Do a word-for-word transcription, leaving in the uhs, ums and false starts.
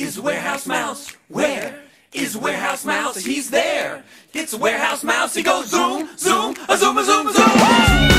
is Warehouse Mouse? Where is Warehouse Mouse? He's there. It's Warehouse Mouse. He goes zoom, zoom, a zoom, a zoom, a zoom.